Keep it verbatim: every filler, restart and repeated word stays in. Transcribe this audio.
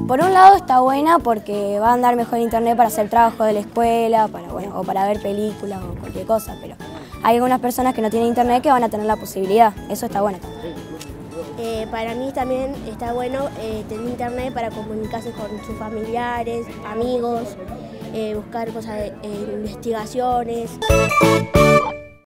por un lado está buena porque va a andar mejor internet para hacer trabajo de la escuela, para, bueno, o para ver películas o cualquier cosa, pero hay algunas personas que no tienen internet que van a tener la posibilidad, eso está bueno. Eh, para mí también está bueno eh, tener internet para comunicarse con sus familiares, amigos, eh, buscar cosas, de, eh, investigaciones.